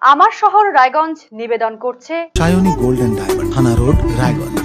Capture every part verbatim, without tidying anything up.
আমার শহর রায়গঞ্জ নিবেদন করছে সায়নী গোল্ড এন্ড ডায়মন্ড, থানা রোড, রায়গঞ্জ।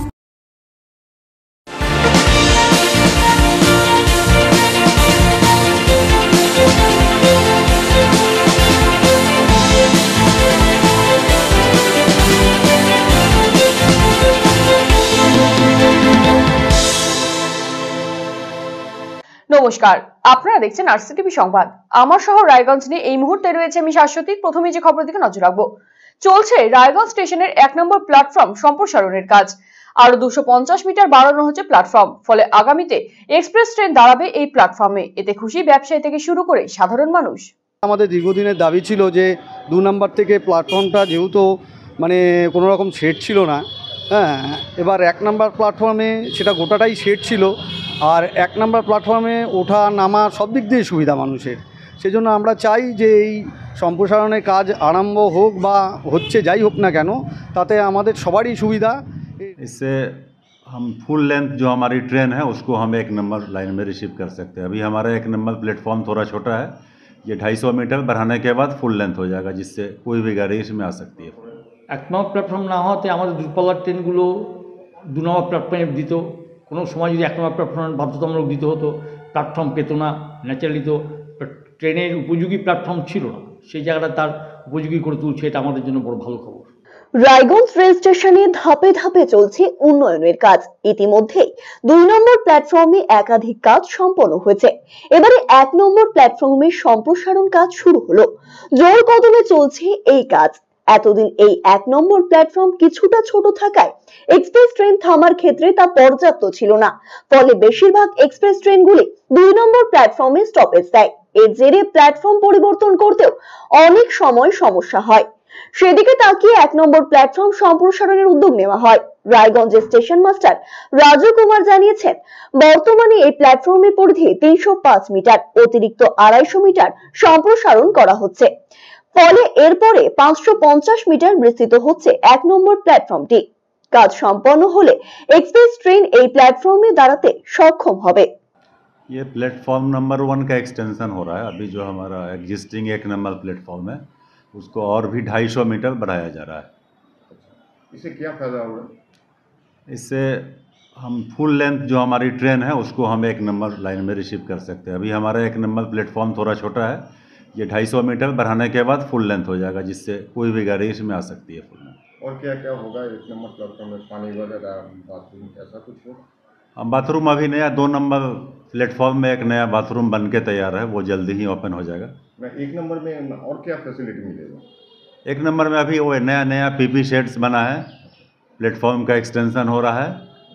নমস্কার, আপনারা দেখছেন আরসি টিভি সংবাদ। আমার শহর রায়গঞ্জ নিয়ে এই মুহূর্তে রয়েছে আমি শাশ্বতী। প্রথমে যে খবরের দিকে নজর রাখবো, চলছে রায়গঞ্জ স্টেশনের এক নম্বর প্ল্যাটফর্ম সম্প্রসারণের কাজ। আরো দুশো পঞ্চাশ মিটার বাড়ানো হচ্ছে প্ল্যাটফর্ম, ফলে আগামীতে এক্সপ্রেস ট্রেন দাঁড়াবে এই প্ল্যাটফর্মে। এতে খুশি ব্যবসায়ী থেকে শুরু করে সাধারণ মানুষ। আমাদের দীর্ঘদিনের দাবি ছিল যে দু নম্বর থেকে প্ল্যাটফর্মটা যেহেতু মানে কোনো রকম শেড ছিল না, হ্যাঁ, এবার এক নম্বর প্ল্যাটফর্মে সেটা গোটাটাই শেড ছিল। আর এক নম্বর প্ল্যাটফর্মে ওঠা নামা সব দিক দিয়ে সুবিধা মানুষের। সেজন্য আমরা চাই যে এই সম্প্রসারণের কাজ আরম্ভ হোক বা হচ্ছে, যাই হোক না কেন, তাতে আমাদের সবারই সুবিধা। इससे हम फुल लेंथ जो हमारी ट्रेन है उसको हम एक नंबर लाइन में रिसीव कर सकते हैं। अभी हमारा एक नंबर प्लेटफॉर्म थोड़ा छोटा है, ये ढाई सौ मीटर बढ़ाने के बाद फुल लेंथ हो जाएगा, जिससे कोई भी गाड़ी इसमें आ सकती है। এক নম্বর প্ল্যাটফর্ম না হওয়াতে আমাদের দূরপাল্লার ট্রেনগুলো দু নম্বর প্ল্যাটফর্মে দিত। কোনো সময় যদি এক নম্বর প্ল্যাটফর্ম বাধ্যতামূলক দিতে হতো, প্ল্যাটফর্ম পেত না, ন্যাচারালি তো ট্রেনের উপযোগী প্ল্যাটফর্ম ছিল না, সেই জায়গাটা তার উপযোগী করে তুলছে, এটা আমাদের জন্য বড় ভালো খবর। রায়গঞ্জ রেল স্টেশনে ধাপে ধাপে চলছে উন্নয়নের কাজ। ইতিমধ্যে দুই নম্বর প্ল্যাটফর্মে একাধিক কাজ সম্পন্ন হয়েছে। এবারে এক নম্বর প্ল্যাটফর্মের সম্প্রসারণ কাজ শুরু হলো। জোর কদমে চলছে এই কাজ। এতদিন এই এক নম্বর প্ল্যাটফর্ম কিছুটা ছোট থাকায় এক্সপ্রেস ট্রেন থামার ক্ষেত্রে তা পর্যাপ্ত ছিল না, ফলে বেশিরভাগ এক্সপ্রেস ট্রেনগুলি দুই নম্বর প্ল্যাটফর্মে স্টপেজ দেয়। এর জেরে প্ল্যাটফর্ম পরিবর্তন করতেও অনেক সময় সমস্যা হয়। সেদিকে তাকিয়ে এক নম্বর প্ল্যাটফর্ম সম্প্রসারণের উদ্যোগ নেওয়া হয়। রায়গঞ্জের স্টেশন মাস্টার রাজু কুমার জানিয়েছেন, বর্তমানে এই প্ল্যাটফর্মের পরিধি তিনশো পাঁচ মিটার, অতিরিক্ত আড়াইশো মিটার সম্প্রসারণ করা হচ্ছে। ফলে এরপরে পাঁচশো পঞ্চাশ মিটার বিস্তৃত হচ্ছে এক নম্বর প্ল্যাটফর্মটি। কাজ সম্পন্ন হলে এক্সপ্রেস ট্রেন এই প্ল্যাটফর্মে দাঁড়াতে সক্ষম হবে। ये प्लेटफॉर्म नंबर वन का एक्सटेंशन हो रहा है। अभी जो हमारा एग्जिस्टिंग एक नंबर प्लेटफॉर्म है उसको और भी ढाई सौ मीटर बढ़ाया जा रहा है। इससे क्या फायदा होगा? इससे हम फुल लेंथ जो हमारी ट्रेन है उसको हम एक नंबर लाइन में रिसीव कर सकते हैं। अभी हमारा एक नंबर प्लेटफॉर्म थोड़ा छोटा है, ये ढाई सौ मीटर बढ़ाने के बाद फुल लेंथ हो जाएगा, जिससे कोई भी गाड़ी इसमें आ सकती है फुल लेंथ। और क्या क्या होगा एक नंबर प्लेटफॉर्म में? पानी वगैरह, बाथरूम, ऐसा कुछ होगा? बाथरूम अभी नया दो नंबर प्लेटफॉर्म में एक नया बाथरूम बन के तैयार है, वो जल्दी ही ओपन हो जाएगा। एक नंबर में और क्या फैसिलिटी मिलेगा? एक नंबर में अभी वो नया नया पीपी शेड्स बना है, प्लेटफॉर्म का एक्सटेंशन हो रहा है।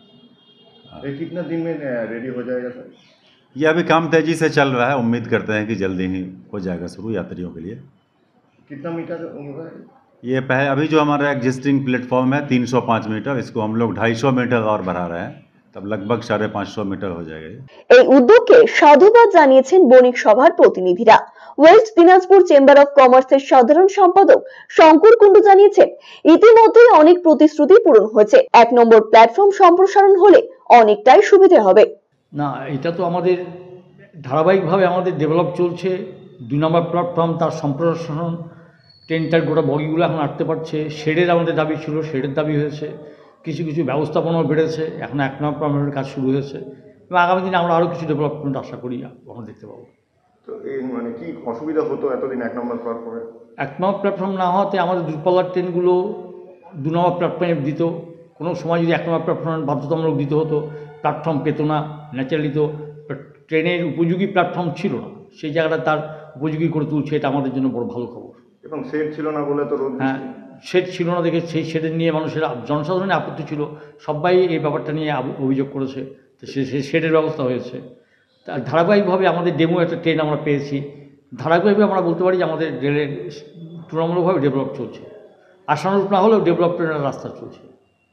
ये कितना दिन में रेडी हो जाएगा सर? ये अभी काम तेज़ी से चल रहा है, उम्मीद करते हैं कि जल्दी ही हो जाएगा शुरू यात्रियों के लिए। कितना मीटर होगा ये? पहले अभी जो हमारा एग्जिस्टिंग प्लेटफॉर्म है तीन सौ पाँच मीटर, इसको हम लोग ढाई सौ मीटर और बढ़ा रहे हैं, तब लगभग साढ़े पाँच सौ मीटर हो जाएगा। এই উদ্যোগকে সাধুবাদ জানিয়েছেন বণিক সভার প্রতিনিধিরা। ওয়েস্ট দিনাজপুর চেম্বার অফ কমার্সের সাধারণ সম্পাদক শঙ্কর কুণ্ডু জানিয়েছেন, ইতিমধ্যেই অনেক প্রতিশ্রুতি পূরণ হয়েছে। এক নম্বর প্ল্যাটফর্ম সম্প্রসারণ হলে অনেকটাই সুবিধা হবে। না, এটা তো আমাদের ধারাবাহিকভাবে আমাদের ডেভেলপ চলছে। দুই নম্বর প্ল্যাটফর্ম, তার সম্প্রসারণ, ট্রেনটার গোটা বগিগুলো এখন আটতে পারছে। শেডের আমাদের দাবি ছিল, শেডের দাবি হয়েছে। কিছু কিছু ব্যবস্থাপনাও বেড়েছে, এখন এক নম্বর প্ল্যাটফর্মের কাজ শুরু হয়েছে এবং আগামী দিনে আমরা আরও কিছু ডেভেলপমেন্ট আশা করি আমরা দেখতে পাবো। তো এই মানে কি অসুবিধা হতো এতদিন এক নম্বর প্ল্যাটফর্মে? এক নম্বর প্ল্যাটফর্ম না হওয়াতে আমাদের দূরপাল্লার ট্রেনগুলো দু নম্বর প্ল্যাটফর্মে দিত। কোনো সময় যদি এক নম্বর প্ল্যাটফর্ম বাধ্যতামূলক দিতে হতো, প্ল্যাটফর্ম পেত না, ন্যাচারালি তো ট্রেনের উপযোগী প্ল্যাটফর্ম ছিল না, সেই জায়গাটা তার উপযোগী করে তুলছে, এটা আমাদের জন্য বড় ভালো খবর। এবং শেড ছিল না বলে তো রোদ, হ্যাঁ, শেড ছিল না দেখে সেই শেডের নিয়ে মানুষের জনসাধারণের আপত্তি ছিল, সবাই এই ব্যাপারটা নিয়ে অভিযোগ করেছে, তো সে শেডের ব্যবস্থা হয়েছে। তার ধারাবাহিকভাবে আমাদের ডেমো একটা ট্রেন আমরা পেয়েছি। ধারাবাহিকভাবে আমরা বলতে পারি যে আমাদের রেলের তুলনামূলকভাবে ডেভেলপ চলছে, আশানুরূপ না হলেও ডেভেলপমেন্টের রাস্তা চলছে।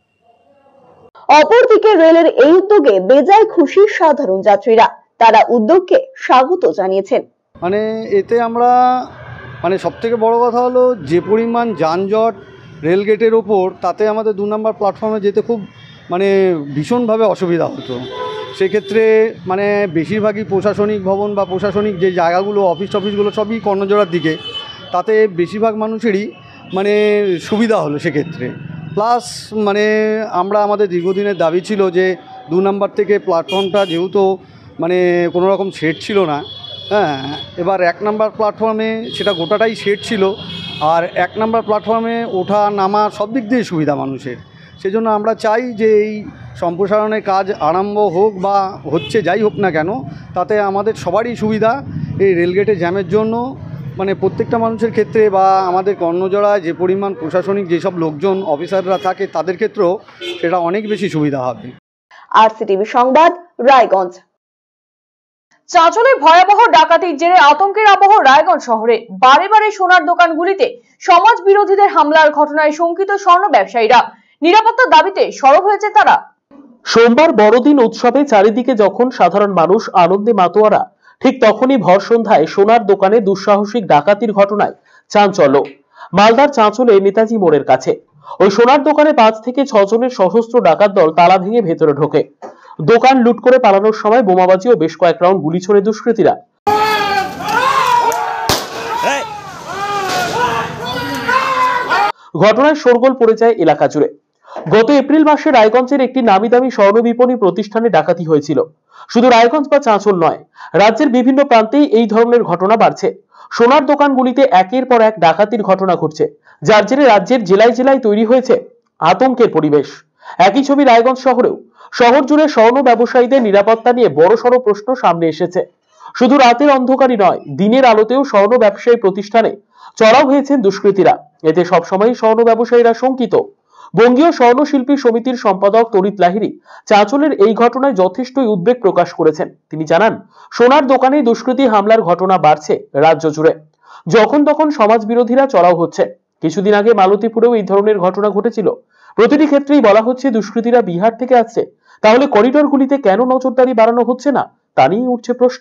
অপরদিকে রেলের এই উদ্যোগে বেজায় খুশি সাধারণ যাত্রীরা। তারা উদ্যোগকে স্বাগত জানিয়েছেন। মানে এতে আমরা মানে সবথেকে বড় কথা হলো যে পরিমাণ যানজট রেলগেটের ওপর, তাতে আমাদের দু নম্বর প্ল্যাটফর্মে যেতে খুব মানে ভীষণভাবে অসুবিধা হতো। সেক্ষেত্রে মানে বেশিরভাগই প্রশাসনিক ভবন বা প্রশাসনিক যে জায়গাগুলো, অফিস টফিসগুলো সবই কর্ণজোড়ার দিকে। তাতে বেশিরভাগ মানুষেরই মানে সুবিধা হলো সেক্ষেত্রে। প্লাস মানে আমরা আমাদের দীর্ঘদিনের দাবি ছিল যে দু নম্বর থেকে প্ল্যাটফর্মটা যেহেতু মানে কোনো রকম শেড ছিল না, হ্যাঁ, এবার এক নম্বর প্ল্যাটফর্মে সেটা গোটাটাই শেড ছিল, আর এক নম্বর প্ল্যাটফর্মে ওঠা নামা সব দিক দিয়ে সুবিধা মানুষের। সেজন্য আমরা চাই যে এই সম্প্রসারণের কাজ আরম্ভ হোক বা হচ্ছে যাই হোক না কেন, তাতে আমাদের সবারই সুবিধা। এই রেলগেটে জ্যামের জন্য মানে প্রত্যেকটা মানুষের ক্ষেত্রে বা আমাদের কর্ণজোড়ায় যে পরিমাণ প্রশাসনিক যেসব লোকজন অফিসাররা থাকে তাদের ক্ষেত্রেও সেটা অনেক বেশি সুবিধা হবে। আরসিটিভি সংবাদ, রায়গঞ্জ। চাঁচলে ভয়াবহ ডাকাতির জেরে আতঙ্কের আবহ রায়গঞ্জ শহরে। বারে বারে সোনার দোকানগুলিতে সমাজ বিরোধীদের হামলার ঘটনায় শঙ্কিত স্বর্ণ ব্যবসায়ীরা। নিরাপত্তার দাবিতে সরব হয়েছে তারা। সোমবার বড়দিন উৎসবে চারিদিকে যখন সাধারণ মানুষ আনন্দে মাতোয়ারা, ঠিক তখনই ভর সন্ধ্যায় সোনার দোকানে দুঃসাহসিক ডাকাতির ঘটনায় চাঞ্চল্য। মালদার চাঁচলে নেতাজি মোড়ের কাছে ওই সোনার দোকানে পাঁচ থেকে ছ জনের সশস্ত্র ডাকাত দল তালা ভেঙে ভেতরে ঢোকে। দোকান লুট করে পালানোর সময় বোমাবাজি ও বেশ কয়েক রাউন্ড গুলি ছোড়ে দুষ্কৃতীরা। ঘটনায় শোরগোল পড়ে যায় এলাকা জুড়ে। গত এপ্রিল মাসে রায়গঞ্জের একটি নামি দামি স্বর্ণ বিপণী প্রতিষ্ঠানে ডাকাতি হয়েছিল। শুধু রায়গঞ্জ বা চাঁচল নয়, রাজ্যের বিভিন্ন প্রান্তেই এই ধরনের ঘটনা বাড়ছে। সোনার দোকানগুলিতে একের পর এক ডাকাতির ঘটনা ঘটছে, যার জেরে রাজ্যের জেলায় জেলায় তৈরি হয়েছে আতঙ্কের পরিবেশ। একই ছবি রায়গঞ্জ শহরেও। শহর জুড়ে স্বর্ণ ব্যবসায়ীদের নিরাপত্তা নিয়ে বড়সড় প্রশ্ন সামনে এসেছে। শুধু রাতের অন্ধকারই নয়, দিনের আলোতেও স্বর্ণ ব্যবসায়ী প্রতিষ্ঠানে চড়াও হয়েছেন দুষ্কৃতীরা। এতে সবসময় স্বর্ণ ব্যবসায়ীরা শঙ্কিত। বঙ্গীয় স্বর্ণ শিল্পী সমিতির সম্পাদক তরিত লাহিড়ী চাঁচলের এই ঘটনায় যথেষ্টই উদ্বেগ প্রকাশ করেছেন। তিনি জানান, সোনার দোকানে দুষ্কৃতী হামলার ঘটনা বাড়ছে রাজ্য জুড়ে। যখন তখন সমাজ বিরোধীরা চড়াও হচ্ছে। কিছুদিন আগে মালতীপুরেও এই ধরনের ঘটনা ঘটেছিল। প্রতিটি ক্ষেত্রেই বলা হচ্ছে দুষ্কৃতীরা বিহার থেকে আসছে। তাহলে করিডোরগুলিতে কেন নজরদারি বাড়ানো হচ্ছে না, তা নিয়ে উঠছে প্রশ্ন।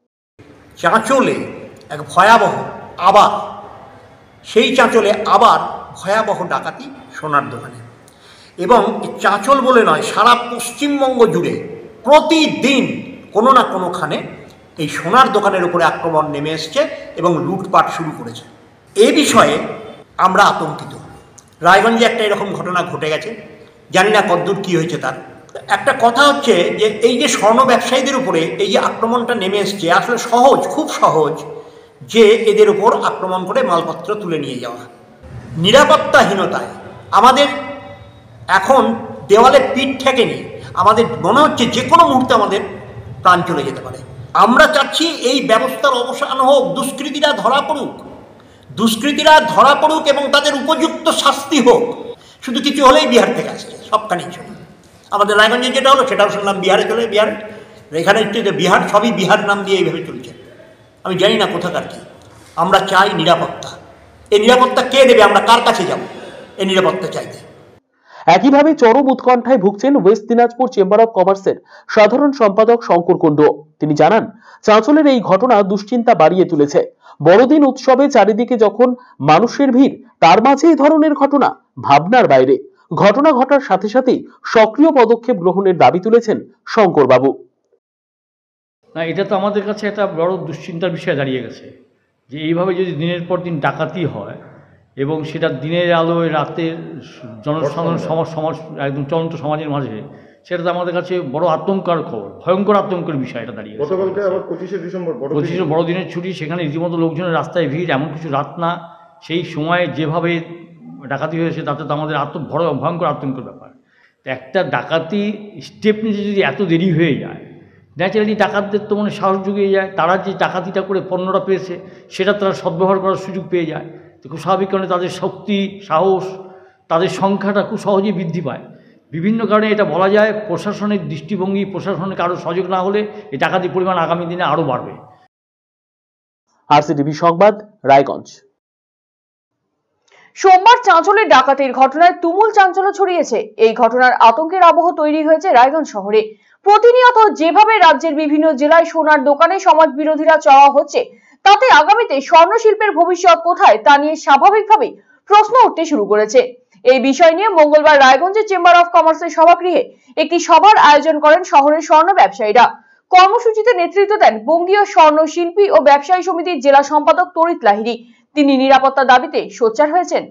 চাঁচলে এক ভয়াবহ আবার সেই চাঁচলে আবার ভয়াবহ ডাকাতি সোনার দোকানে, এবং চাঁচল বলে নয়, সারা পশ্চিমবঙ্গ জুড়ে প্রতিদিন কোনো না কোনোখানে এই সোনার দোকানের উপরে আক্রমণ নেমে এসছে এবং লুটপাট শুরু করেছে। এ বিষয়ে আমরা আতঙ্কিত। রায়গঞ্জে একটা এরকম ঘটনা ঘটে গেছে, জানি না কতদূর কী হয়েছে তার। একটা কথা হচ্ছে যে এই যে স্বর্ণ ব্যবসায়ীদের উপরে এই যে আক্রমণটা নেমে এসছে, আসলে সহজ, খুব সহজ যে এদের উপর আক্রমণ করে মালপত্র তুলে নিয়ে যাওয়া। নিরাপত্তাহীনতায় আমাদের এখন দেওয়ালে পিঠ ঠেকেনি। আমাদের মনে হচ্ছে যে কোনো মুহূর্তে আমাদের প্রাণ চলে যেতে পারে। আমরা চাচ্ছি এই ব্যবস্থার অবসান হোক, দুষ্কৃতীরা ধরা পড়ুক, দুষ্কৃতীরা ধরা পড়ুক এবং তাদের উপযুক্ত শাস্তি হোক। শুধু কিছু হলেই বিহার থেকে আসছে, সবখানেই চলে। আমাদের রায়গঞ্জে যেটা হলো সেটাও শুনলাম বিহারে চলে, বিহারে এখানে হচ্ছে যে বিহার, সবই বিহার নাম দিয়ে এইভাবে চলছে। আমি জানি না কোথাকার কি। আমরা চাই নিরাপত্তা। এই নিরাপত্তা কে দেবে? আমরা কার কাছে যাব এই নিরাপত্তা চাইতে? একইভাবে চরম উৎকণ্ঠায় ভুগছেন ওয়েস্ট দিনাজপুর চেম্বার অব কমার্সের সাধারণ সম্পাদক শঙ্কর কুণ্ডু। তিনি জানান, চাঁচলের এই ঘটনা দুশ্চিন্তা বাড়িয়ে তুলেছে। বড়দিন উৎসবে চারিদিকে যখন মানুষের ভিড়, তার মাঝে এই ধরনের ঘটনা ভাবনার বাইরে। ঘটনা ঘটার সাথে সাথেই সক্রিয় পদক্ষেপ গ্রহণের দাবি তুলেছেন শঙ্কর বাবু। না, এটা তো আমাদের কাছে একটা বড় দুশ্চিন্তার বিষয় দাঁড়িয়ে গেছে যে এইভাবে যদি দিনের পর দিন ডাকাতি হয় এবং সেটা দিনের আলোয় রাতের জনসাধারণ সমাজ সমাজ একদম চলন্ত সমাজের মাঝে, সেটা তো আমাদের কাছে বড় আতঙ্কার খবর, ভয়ঙ্কর আতঙ্কের বিষয় এটা দাঁড়িয়ে গেছে। গতকালকে আবার পঁচিশে ডিসেম্বর পঁচিশে বড়দিনের ছুটি, সেখানে রীতিমতো লোকজনের রাস্তায় ভিড়, এমন কিছু রাত না, সেই সময়ে যেভাবে ডাকাতি হয়েছে তাতে তো আমাদের আত্ম বড় ভয়ঙ্কর আতঙ্কের ব্যাপার। একটা ডাকাতি স্টেপ নিতে যদি এত দেরি হয়ে যায়, ন্যাচারালি ডাকাতদের তো মনে সাহস জুগিয়ে যায়। তারা যে ডাকাতিটা করে পণ্যটা পেয়েছে সেটা তারা সদ্ব্যবহার করার সুযোগ পেয়ে যায়। তো খুব স্বাভাবিক কারণে তাদের শক্তি, সাহস, তাদের সংখ্যাটা খুব সহজেই বৃদ্ধি পায়। বিভিন্ন কারণে এটা বলা যায় প্রশাসনের দৃষ্টিভঙ্গি, প্রশাসনের আরও সজাগ না হলে এই ডাকাতির পরিমাণ আগামী দিনে আরও বাড়বে। আরসিটিভি সংবাদ, রায়গঞ্জ। সোমবার চাঁচলের ডাকাতির ঘটনায় তুমুল চাঞ্চল্য ছড়িয়েছে। এই ঘটনার আতঙ্কের আবহ তৈরি হয়েছে রায়গঞ্জ শহরে। প্রতিনিয়ত যেভাবে রাজ্যের বিভিন্ন জেলায় সোনার দোকানে সমাজ বিরোধীরা চড়াও হচ্ছে, তাতে আগামীতে স্বর্ণ শিল্পের ভবিষ্যৎ কোথায় তা নিয়ে স্বাভাবিকভাবেই প্রশ্ন উঠতে শুরু করেছে। এই বিষয় নিয়ে মঙ্গলবার রায়গঞ্জের চেম্বার অফ কমার্সের সভাগৃহে একটি সভার আয়োজন করেন শহরের স্বর্ণ ব্যবসায়ীরা। কর্মসূচিতে নেতৃত্ব দেন বঙ্গীয় স্বর্ণ শিল্পী ও ব্যবসায়ী সমিতির জেলা সম্পাদক তরিত লাহিড়ী। তিনি নিরাপত্তা দাবিতে সোচ্চার হয়েছেন।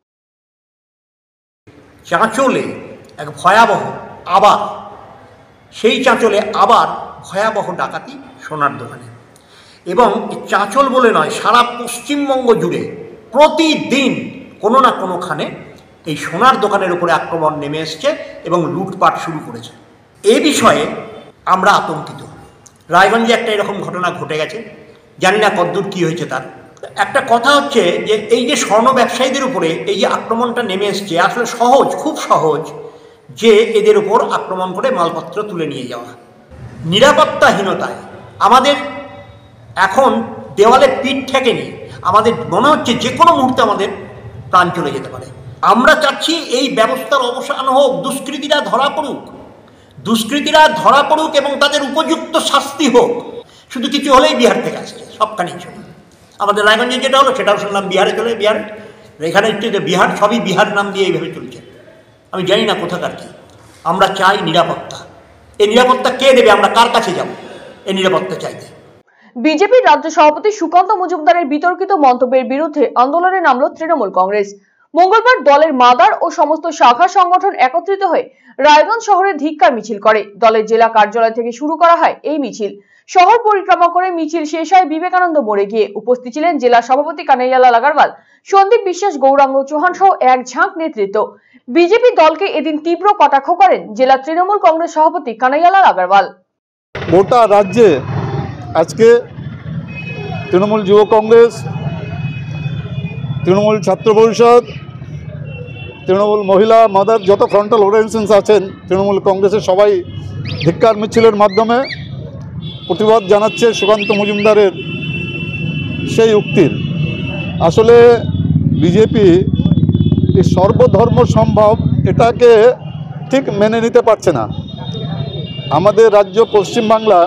চাঁচলে এক ভয়াবহ আবার সেই চাঁচলে আবার ভয়াবহ ডাকাতি সোনার দোকানে, এবং চাঁচল বলে নয় সারা পশ্চিমবঙ্গ জুড়ে প্রতিদিন কোনো না কোনোখানে এই সোনার দোকানের উপরে আক্রমণ নেমে এসছে এবং লুটপাট শুরু করেছে। এ বিষয়ে আমরা আতঙ্কিত। রায়গঞ্জে একটা এরকম ঘটনা ঘটে গেছে, জানি না কতদূর কী হয়েছে তার। একটা কথা হচ্ছে যে এই যে স্বর্ণ ব্যবসায়ীদের উপরে এই যে আক্রমণটা নেমে এসছে, আসলে সহজ, খুব সহজ যে এদের উপর আক্রমণ করে মালপত্র তুলে নিয়ে যাওয়া। নিরাপত্তাহীনতায় আমাদের এখন দেওয়ালে পিঠ ঠেকেনি, আমাদের মনে হচ্ছে যে কোনো মুহূর্তে আমাদের প্রাণ চলে যেতে পারে। আমরা চাচ্ছি এই ব্যবস্থার অবসান হোক, দুষ্কৃতীরা ধরা পড়ুক, দুষ্কৃতীরা ধরা পড়ুক এবং তাদের উপযুক্ত শাস্তি হোক। শুধু কিছু হলেই বিহার থেকে আসছে, সবখানেই চলে। আমাদের রায়গঞ্জে যেটা হলো সেটাও শুনলাম বিহারে চলে, বিহারে এখানে হচ্ছে যে বিহার, সবই বিহার নাম দিয়ে এইভাবে চলছে। আমি জানি না কোথাকার কি। আমরা চাই নিরাপত্তা। এই নিরাপত্তা কে দেবে? আমরা কার কাছে যাব এই নিরাপত্তা চাইতে? বিজেপির রাজ্য সভাপতি সুকান্ত মজুমদারের বিতর্কিত মন্তব্যের বিরুদ্ধে আন্দোলনে নামল তৃণমূল কংগ্রেস। মঙ্গলবার দলের মাদার ও সমস্ত শাখা সংগঠন একত্রিত হয়ে রায়গঞ্জ শহরে ধিক্কার মিছিল করে। দলের জেলা কার্যালয় থেকে শুরু করা হয় এই মিছিল। শহর পরিক্রমা করে মিছিল শেষ হয় বিবেকানন্দ মোড়ে গিয়ে। উপস্থিত ছিলেন জেলা সভাপতি কানাইয়ালাল আগারওয়াল, সন্দীপ বিশ্বাস, গৌরাঙ্গ চৌহান সহ এক ঝাঁক নেতৃত্ব। বিজেপি দলকে এদিন তীব্র কটাক্ষ করেন জেলা তৃণমূল কংগ্রেস সভাপতি কানাইয়ালাল আগারওয়াল। গোটা রাজ্যে আজকে তৃণমূল যুব কংগ্রেস, তৃণমূল ছাত্র পরিষদ, তৃণমূল মহিলা মাদার, যত ফ্রন্টাল অর্গানাইজেশনস আছেন তৃণমূল কংগ্রেসের সবাই ধিক্কার মিছিলের মাধ্যমে প্রতিবাদ জানাচ্ছে সুকান্ত মজুমদারের সেই উক্তির। আসলে বিজেপি এই সর্বধর্ম সম্ভব এটাকে ঠিক মেনে নিতে পারছে না। আমাদের রাজ্য পশ্চিমবাংলা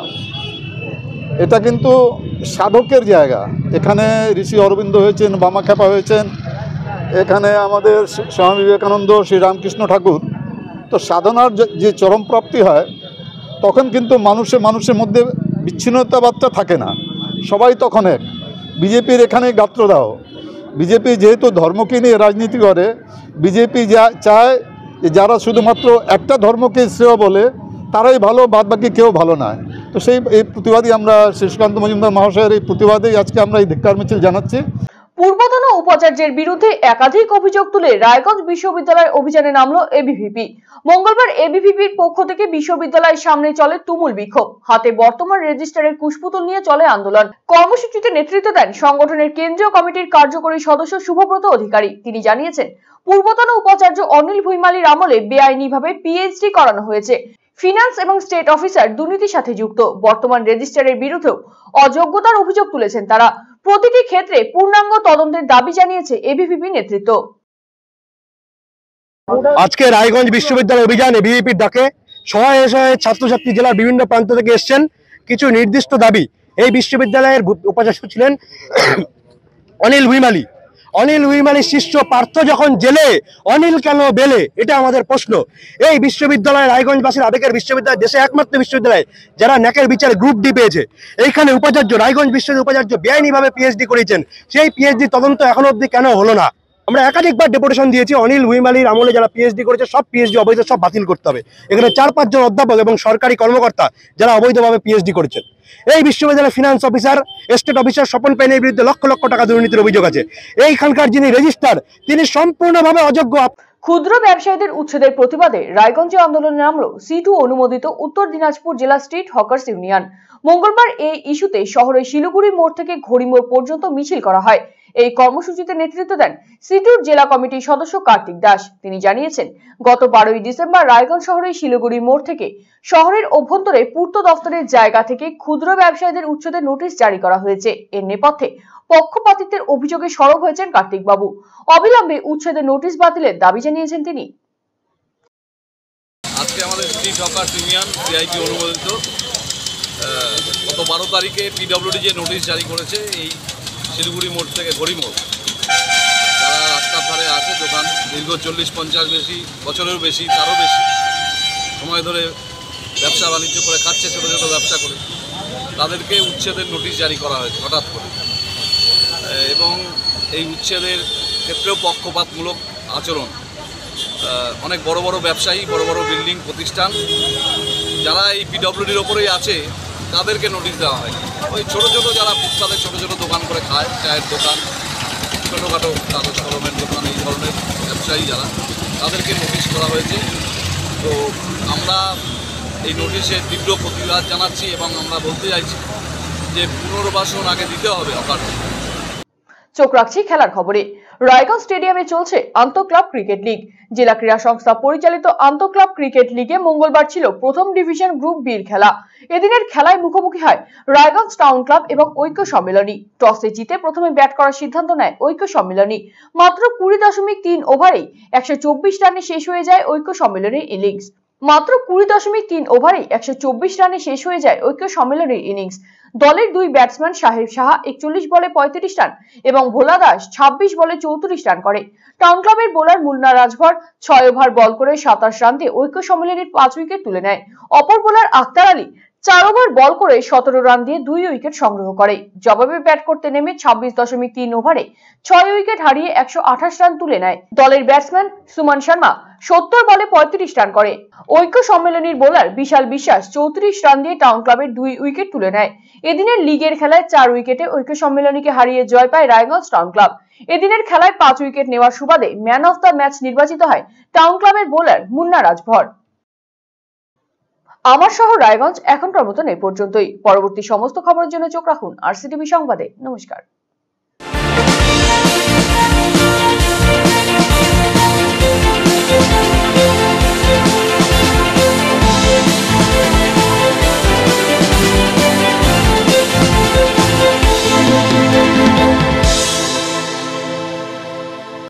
এটা কিন্তু সাধকের জায়গা। এখানে ঋষি অরবিন্দ হয়েছেন, বামাখ্যাপা হয়েছেন, এখানে আমাদের স্বামী বিবেকানন্দ, শ্রী রামকৃষ্ণ ঠাকুর। তো সাধনার যে চরম প্রাপ্তি হয় তখন কিন্তু মানুষে মানুষের মধ্যে বিচ্ছিন্নতাবাদটা থাকে না, সবাই তখন এক। বিজেপির এখানে গাত্রদাহ। বিজেপি যেহেতু ধর্মকে নিয়ে রাজনীতি করে, বিজেপি যা চায় যে যারা শুধুমাত্র একটা ধর্মকে শ্রেয় বলে তারাই ভালো, বাদবাকি কেউ ভালো নয়। তো সেই এই প্রতিবাদী আমরা সুকান্ত মজুমদার মহাশয়ের এই প্রতিবাদেই আজকে আমরা এই ধিক্কার মিছিল জানাচ্ছি। পূর্বতন উপাচার্যের বিরুদ্ধে একাধিক অভিযোগ তুলে রায়গঞ্জ বিশ্ববিদ্যালয়ের অভিযানে নামল এবিভিপি। মঙ্গলবার এবিভিপির পক্ষ থেকে বিশ্ববিদ্যালয়ের সামনে চলে তুমুল বিক্ষোভ। হাতে বর্তমান রেজিস্ট্রারের কুশপুতুল নিয়ে চলে আন্দোলন। কর্মসূচিতে নেতৃত্ব দেন সংগঠনের কেন্দ্রীয় কমিটির কার্যকরী সদস্য শুভব্রত অধিকারী। তিনি জানিয়েছেন, পূর্বতন উপাচার্য অনিল ভুইমালির আমলে বেআইনিভাবে পিএইচডি করানো হয়েছে। ফিনান্স এবং স্টেট অফিসার দুর্নীতির সাথে যুক্ত। বর্তমান রেজিস্ট্রারের বিরুদ্ধেও অযোগ্যতার অভিযোগ তুলেছেন তারা। প্রতিটি ক্ষেত্রে পূর্ণাঙ্গ তদন্তের দাবি জানিয়েছে এবিভিপি নেতৃত্ব। আজকে রায়গঞ্জ বিশ্ববিদ্যালয় অভিযান এবিভিপির ডাকে শয়ে শয়ে ছাত্রছাত্রী জেলার বিভিন্ন প্রান্ত থেকে এসছেন। কিছু নির্দিষ্ট দাবি। এই বিশ্ববিদ্যালয়ের উপাচার্য ছিলেন অনিল ভুইমালি। অনিল ভুইমালির শিষ্য পার্থ যখন জেলে, অনিল কেন বেলে? এটা আমাদের প্রশ্ন। এই বিশ্ববিদ্যালয় রায়গঞ্জবাসীর আবেগের বিশ্ববিদ্যালয়, দেশে একমাত্র বিশ্ববিদ্যালয় যারা ন্যাকের বিচারে গ্রুপ ডি পেয়েছে। এইখানে উপাচার্য, রায়গঞ্জ বিশ্ববিদ্যালয়ের উপাচার্য বেআইনিভাবে পিএইচডি করেছেন। সেই পিএইচডি তদন্ত এখনো অবধি কেন হলো না? আমরা একাধিকবার ডেপুটেশন দিয়েছি, অনিল ভুইমালির আমলে যারা পিএইচডি করেছে সব পিএইচডি অবৈধ, সব বাতিল করতে হবে। এখানে চার পাঁচজন অধ্যাপক এবং সরকারি কর্মকর্তা যারা অবৈধভাবে পিএইচডি করেছেন। এই বিশ্ববিদ্যালয়ের finance officer, state officer Swapan পাইনের বিরুদ্ধে লক্ষ লক্ষ টাকা দুর্নীতির অভিযোগ আছে। এইখানকার যিনি রেজিস্ট্রার তিনি সম্পূর্ণভাবে অযোগ্য। ক্ষুদ্র ব্যবসায়ীদের উচ্ছেদের প্রতিবাদে রায়গঞ্জে আন্দোলনে নামল সিটু অনুমোদিত উত্তর দিনাজপুর জেলা স্ট্রিট হকার্স ইউনিয়ন। মঙ্গলবার এই ইস্যুতে শহরের শিলিগুড়ি মোড় থেকে ঘড়িমোড় পর্যন্ত মিছিল করা হয়। এই কর্মসূচিতে নেতৃত্ব দেন সিটুর জেলা কমিটির সদস্য কার্তিক দাস। তিনি জানিয়েছেন, গত বারোই ডিসেম্বর রায়গঞ্জ শহরের শিলিগুড়ি মোড় থেকে শহরের অভ্যন্তরে পূর্ত দফতরের জায়গা থেকে ক্ষুদ্র ব্যবসায়ীদের উচ্ছেদের নোটিশ জারি করা হয়েছে। এর নেপথ্যে পক্ষপাতিত্বের অভিযোগে সরব হয়েছেন কার্তিক বাবু। অবিলম্বে উচ্ছেদের নোটিশ বাতিলের দাবি জানিয়েছেন তিনি। আজকে আমাদের স্ট্রিট হকার্স ইউনিয়ন সিআইটি অনুমোদিত গত বারো তারিখে পিডব্লিউডি যে নোটিশ জারি করেছে এই শিলিগুড়ি মোড় থেকে ঘড়ি মোড়, যারা রাস্তার ধারে আছে দোকান, দীর্ঘ চল্লিশ পঞ্চাশ বেশি বছরেরও বেশি, তারও বেশি সময় ধরে ব্যবসা বাণিজ্য করে খাচ্ছে, ছোটো ছোটো ব্যবসা করে, তাদেরকে উচ্ছেদের নোটিশ জারি করা হয়েছে হঠাৎ করে। এবং এই উচ্ছেদের ক্ষেত্রেও পক্ষপাতমূলক আচরণ। অনেক বড় বড় ব্যবসায়ী, বড় বড় বিল্ডিং প্রতিষ্ঠান যারা এই পিডব্লিউডির ওপরেই আছে তাদেরকে নোটিশ দেওয়া হয়। ওই ছোটো ছোটো যারা ফুটপাতে ছোটো ছোটো দোকান করে খায়, চায়ের দোকান, ছোটোখাটো কাগজ কলমের দোকান, এই ধরনের ব্যবসায়ী যারা, তাদেরকে নোটিশ করা হয়েছে। তো আমরা এই নোটিশের তীব্র প্রতিবাদ জানাচ্ছি এবং আমরা বলতে চাইছি যে পুনর্বাসন আগে দিতে হবে অকারণ। চোখ রাখছি খেলার খবরে। রায়গঞ্জ স্টেডিয়ামে চলছে আন্তঃক্লাব ক্রিকেট লিগ। জেলা ক্রীড়া সংস্থা পরিচালিত আন্তঃক্লাব ক্রিকেট লিগে মঙ্গলবার ছিল প্রথম ডিভিশন গ্রুপ বির খেলা। এদিনের খেলায় মুখোমুখি হয় রায়গঞ্জ টাউন ক্লাব এবং ঐক্য সম্মেলনী। টসে জিতে প্রথমে ব্যাট করার সিদ্ধান্ত নেয় ঐক্য সম্মেলনী। মাত্র কুড়ি দশমিক তিন ওভারেই একশো চব্বিশ রানে শেষ হয়ে যায় ঐক্য সম্মেলনীর ইনিংস। মাত্র কুড়ি দশমিক তিন ওভারেই একশো চব্বিশ রানে শেষ হয়ে যায় ঐক্য সম্মেলনীর ইনিংস। দলের দুই ব্যাটসম্যান সাহেব সাহা একচল্লিশ বলে পঁয়ত্রিশ রান এবং ভোলা দাস ছাব্বিশ বলে চৌত্রিশ রান করে। টাউন ক্লাবের বোলার মুন্না রাজভর ছয় ওভার বল করে সাতাশ রান দিয়ে ঐক্য সম্মেলনীর পাঁচ উইকেট তুলে নেয়। অপর বোলার আক্তার আলী চার ওভার বল করে সতেরো রান দিয়ে দুই উইকেট সংগ্রহ করে। জবাবে ব্যাট করতে নেমে ছাব্বিশ দশমিক তিন ওভারে ছয় উইকেট হারিয়ে একশো আঠাশ রান তুলে নেয়। দলের ব্যাটসম্যান সুমন শর্মা সত্তর বলে পঁয়ত্রিশ রান করে। ঐক্য সম্মেলনীর বোলার বিশাল বিশ্বাস চৌত্রিশ রান দিয়ে টাউন ক্লাবের দুই উইকেট তুলে নেয়। এদিনের লিগের খেলায় চার উইকেটে ঐক্য সম্মেলনীকে হারিয়ে জয় পায় রায়গঞ্জ টাউন ক্লাব। এদিনের খেলায় পাঁচ উইকেট নেওয়ার সুবাদে ম্যান অফ দ্য ম্যাচ নির্বাচিত হয় টাউন ক্লাবের বোলার মুন্না রাজভর। আমার শহর রায়গঞ্জ এখনকার মতন এই পর্যন্তই। পরবর্তী সমস্ত খবরের জন্য চোখ রাখুন আরসিটিভি সংবাদে। নমস্কার।